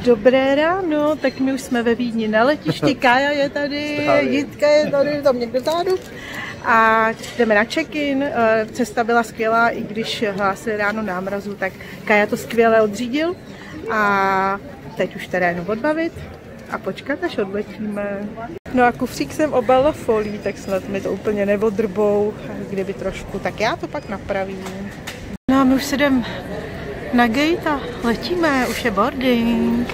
Dobré ráno, tak my už jsme ve Vídni na letišti, Kája je tady, Jitka je tady, tam někdo zádu. A jdeme na check-in, cesta byla skvělá, i když hlásili ráno námrazu, tak Kája to skvěle odřídil. A teď už terénu odbavit a počkat, až odletíme. No a kufřík jsem obalila folí, tak snad mi to úplně neodrbou, kdyby trošku, tak já to pak napravím. No a my už se jdeme na gate a letíme, už je boarding.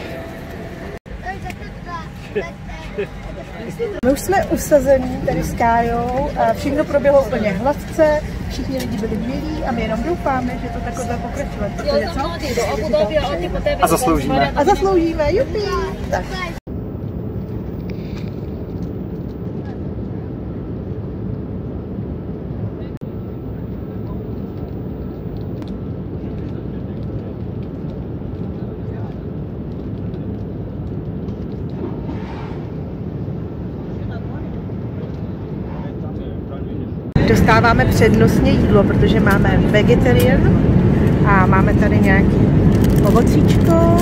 My už jsme usazení tady s Kájou a všechno proběhlo úplně hladce, všichni lidi byli milí a my jenom doufáme, že to takové pokračovat. A zasloužíme. A zasloužíme, jupi! Tak. Dostáváme přednostně jídlo, protože máme vegetarian a máme tady nějaký ovocíčko,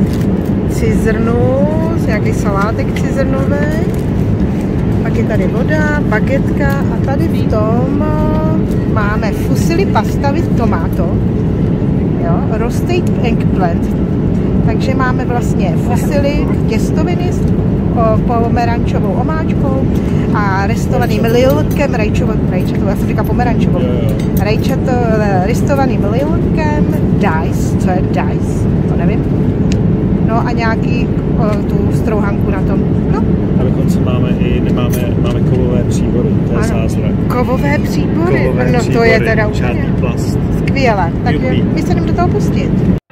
cizrnu, nějaký salátek cizrnový, pak je tady voda, bagetka a tady v tom máme fusilli pasta with tomato, jo, roasted eggplant, takže máme vlastně fusilli těstoviny s pomerančovou omáčkou a ristovaným lilkem, rajčatou, já jsem říkala pomerančovou, ristovaným lilkem, dice, co je dice, to nevím, no a nějaký tu strouhanku na tom, no. A dokonce máme kovové příbory, to je zázrak. Kovové příbory, no to je teda žádný plast. Skvěle, takže my se jdeme do toho pustit.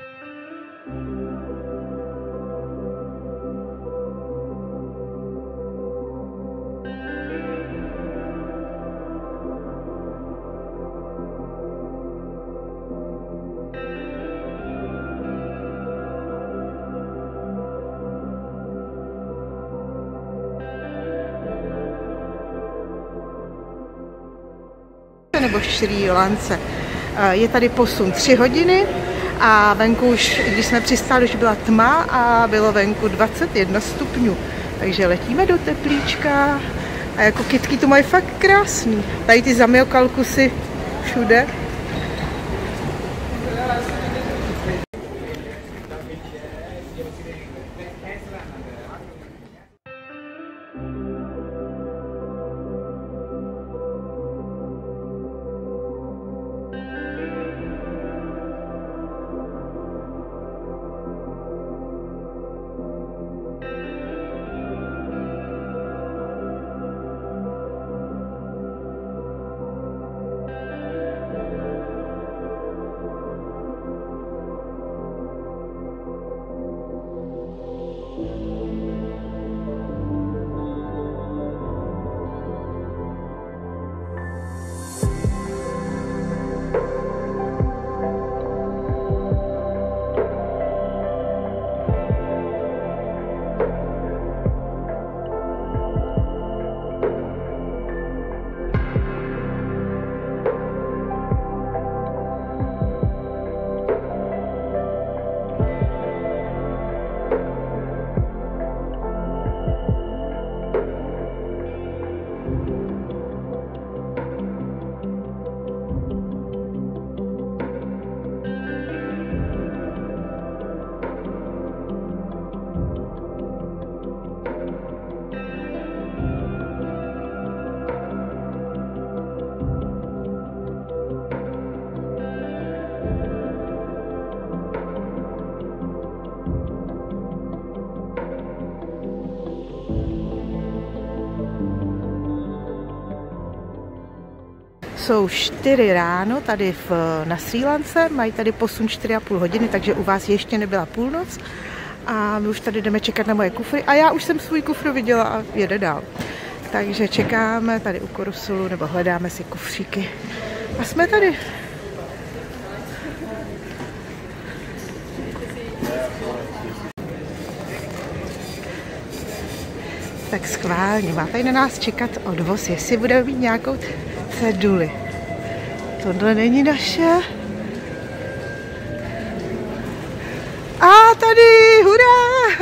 Nebo Šrí Lance. Je tady posun 3 hodiny a venku už, když jsme přistáli, už byla tma a bylo venku 21 stupňů. Takže letíme do teplíčka a jako kytky to mají fakt krásný. Tady ty zamiokalkusy všude. Jsou 4 ráno tady na Srí Lance, mají tady posun 4,5 hodiny, takže u vás ještě nebyla půlnoc. A my už tady jdeme čekat na moje kufry a já už jsem svůj kufr viděla a jede dál. Takže čekáme tady u Korusulu nebo hledáme si kufříky. A jsme tady. Tak schválně, má tady na nás čekat odvoz, jestli budeme mít nějakou ceduli. Tohle není naše. A tady, hurá!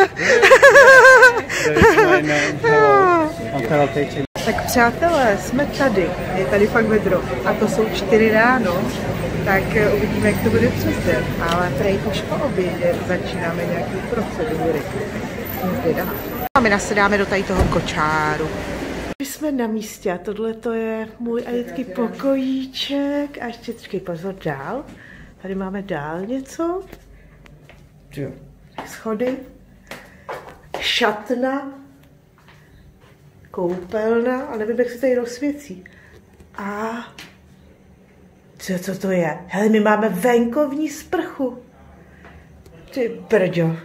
Tak přátelé, jsme tady. Je tady fakt vedro. A to jsou 4 ráno. Tak uvidíme, jak to bude přes den. Ale prej už po obědě začínáme nějaký procedury. A my nasedáme do tady toho kočáru. My jsme na místě a tohle to je můj a Jitky pokojíček. A ještě trošku pozor dál. Tady máme dál něco. Schody. Šatna. Koupelna. A nevím, jak se tady rozsvěcí. A co to je? Hele, my máme venkovní sprchu. Ty brďo.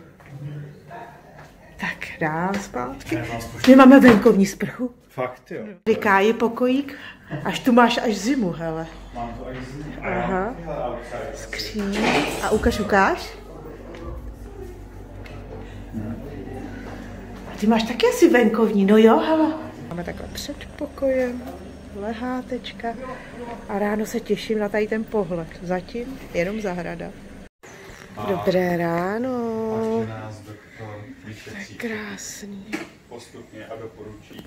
Tak dál zpátky. My máme venkovní sprchu. Fakt, jo. Říká je pokojík. Až tu máš až zimu, hele. Mám to až zimu. Aha. Skříň. A ukáž. A ty máš taky asi venkovní, no jo, hele. Máme takhle před pokojem, lehátečka a ráno se těším na tady ten pohled. Zatím jenom zahrada. Dobré ráno. Krásný. Postupně a doporučí.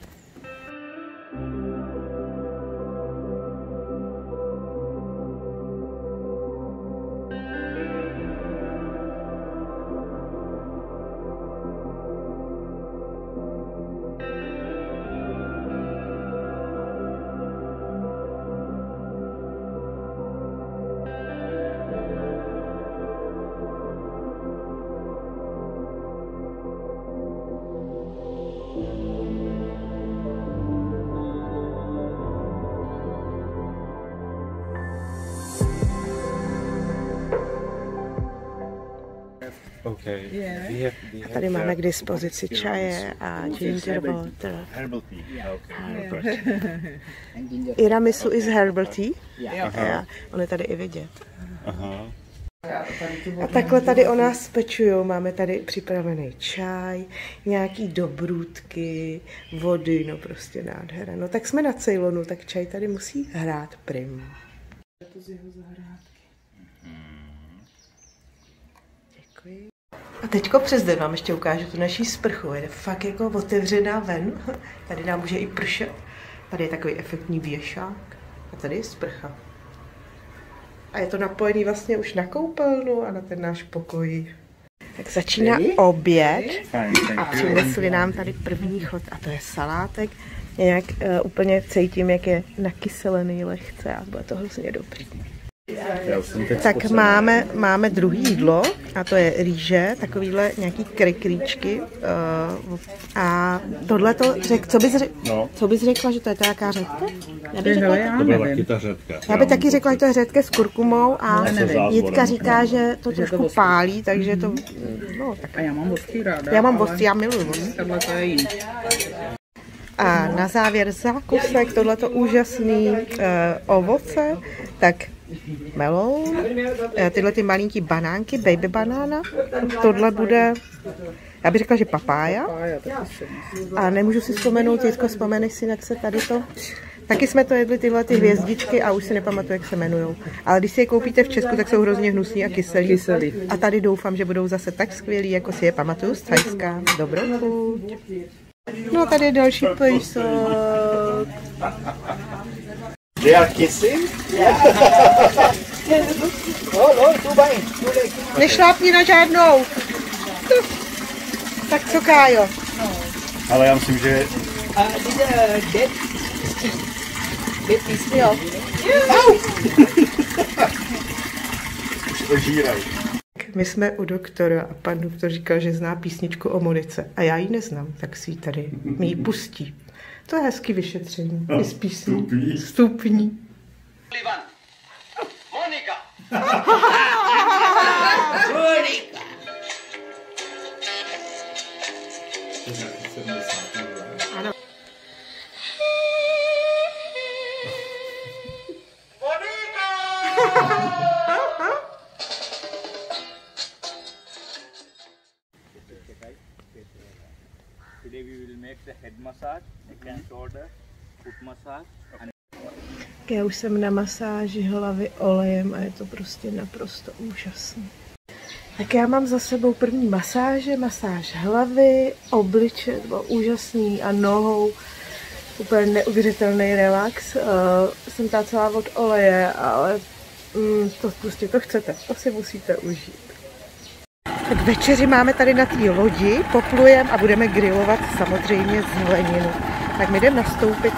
Okay. Yeah. A tady máme k dispozici čaje a ginger water. Herbal tea. Okay. Tiramisu is herbal tea. Yeah. On je tady i vidět. Aha. A takhle tady o nás pečujou. Máme tady připravený čaj, nějaký dobrůdky, vody, no prostě nádhera. No tak jsme na Ceylonu, tak čaj tady musí hrát prim. Děkuji. A teďko přes den vám ještě ukážu tu naší sprchu. Je fakt jako otevřená ven. Tady nám může i pršet. Tady je takový efektní věšák. A tady je sprcha. A je to napojený vlastně už na koupelnu a na ten náš pokoj. Tak začíná oběd a přinesli nám tady první chod a to je salátek. Nějak úplně cítím, jak je nakyselený lehce a bude to hrozně dobrý. Tak máme druhý jídlo a to je rýže, takovýhle nějaký kryklíčky a tohleto, co bys řekla, že to je to jaká řetka? To byla taky ta řetka. Já bych taky řekla, že to je řetka s kurkumou a Jitka říká, že to trošku pálí, takže to, no tak. A já mám bosky ráda. Já mám bosky, já miluju bosky. Tohle to je jiný. A na závěr zákusek, tohleto úžasný ovoce, tak melon, tyhle ty malinký banánky, baby banána, tohle bude, já bych řekla, že papája. A nemůžu si vzpomenout, Jitko, vzpomeneš si, jak se tady to... Taky jsme to jedli, tyhle ty hvězdičky a už si nepamatuju, jak se jmenujou. Ale když si je koupíte v Česku, tak jsou hrozně hnusný a kyselý. A tady doufám, že budou zase tak skvělí, jako si je pamatuju z Thajska. Dobrou chuť. No tady je další pejsok. They are kissing? Nešlápni na žádnou. Tak co, Kájo? Ale já myslím, že... Jo. Už to žírají. My jsme u doktora a pan doktor říkal, že zná písničku o Monice a já ji neznám, tak si ji tady mi ji pustí. To je hezký vyšetření. I z písní. Stupní. Monika! Ano. Today we will make the head massage, neck and shoulder, foot massage. Já už jsem na masáži hlavy olejem a je to prostě naprosto úžasné. Tak já mám za sebou první masáž hlavy, obliče, to bylo úžasný a nohou. úplně neuvěřitelný relax. Jsem ta celá od oleje, ale to chcete, to si musíte užít. Tak večeři máme tady na té lodi, poplujeme a budeme grillovat samozřejmě zeleninu. Tak my jdeme nastoupit.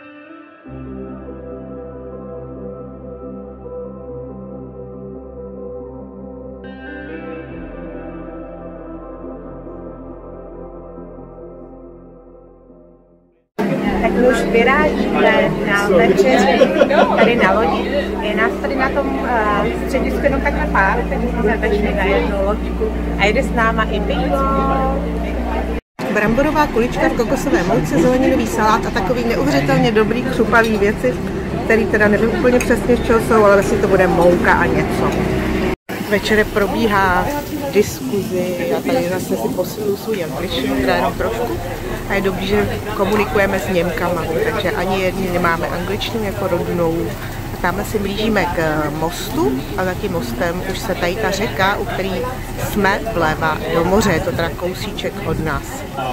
Tak my už vyrážíme na večeři tady na lodi. Je nás tady na tom středisku jenom takhle pár, takže jsme se vešli na jednu loďku a jede s náma i pivo. Bramborová kulička v kokosové mouce, zeleninový salát a takový neuvěřitelně dobrý křupavý věci, který teda nevím úplně přesně z čeho jsou, ale vlastně to bude mouka a něco. Večer probíhá diskuzi, já tady zase si posiluju svůj angličtinu, teda jenom trošku. A je dobrý, že komunikujeme s Němkama, takže ani jedni nemáme angličtinu jako rodnou. A tamhle si blížíme k mostu a za tím mostem už se tady ta řeka, u který jsme, vlévá do moře, je to teda kousíček od nás.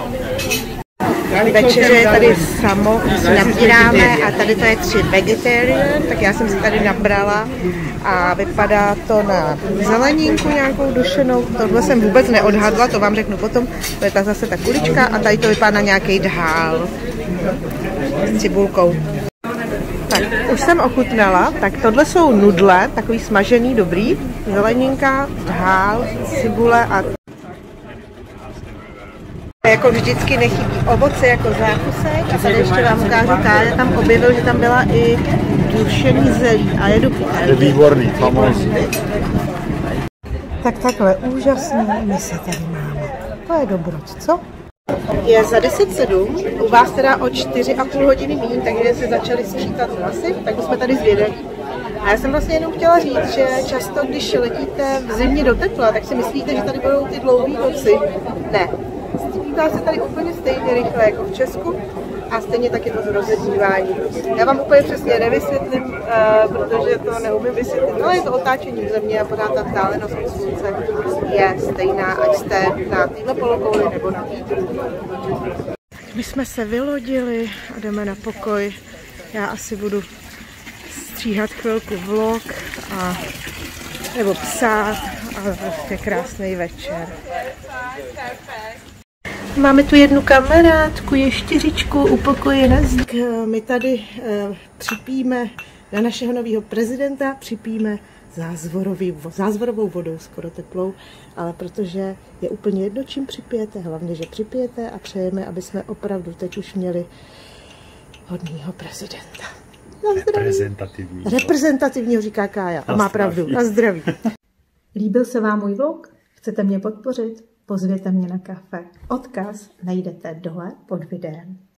Večeře je tady samo, si nabíráme a tady to je 3 vegetarian, tak já jsem si tady nabrala a vypadá to na zeleninku nějakou dušenou. Tohle jsem vůbec neodhadla, to vám řeknu potom, to je ta zase ta kulička a tady to vypadá na nějaký dhál s cibulkou. Tak, už jsem ochutnala, tak tohle jsou nudle, takový smažený, dobrý, zeleninka, dhál, cibule a jako vždycky nechybí ovoce jako zákusek a tady ještě vám ukážu, Kája tam objevil, že tam byla i dušený zelí a je dobrý. Je výborný, famózní. Tak takhle úžasný mise tady máme. To je dobroc, co? Je za 10:07, u vás teda o 4,5 hodiny míň, takže se začaly sčítat hlasy, tak jsme tady zvědaví. A já jsem vlastně jenom chtěla říct, že často, když letíte v zimě do tepla, tak si myslíte, že tady budou ty dlouhé noci. Ne. Střídá se tady úplně stejně rychle jako v Česku a stejně tak je to z rozedívání. Já vám úplně přesně nevysvětlím, protože to neumím vysvětlit, ale je to otáčení země a pořád ta vzdálenost od slunce je stejná, ať jste na této polokouli nebo na té. My jsme se vylodili a jdeme na pokoj. Já asi budu stříhat chvilku vlog nebo psát, ale je krásný večer. Máme tu jednu kamarádku, je 4 upokojená. My tady připijeme na našeho nového prezidenta, připijeme zázvorovou vodou, skoro teplou, ale protože je úplně jedno, čím připijete, hlavně, že připijete a přejeme, aby jsme opravdu teď už měli hodného prezidenta. Reprezentativního říká Kája a má pravdu. Na zdraví. Líbil se vám můj vlog? Chcete mě podpořit? Pozvěte mě na kafe. Odkaz najdete dole pod videem.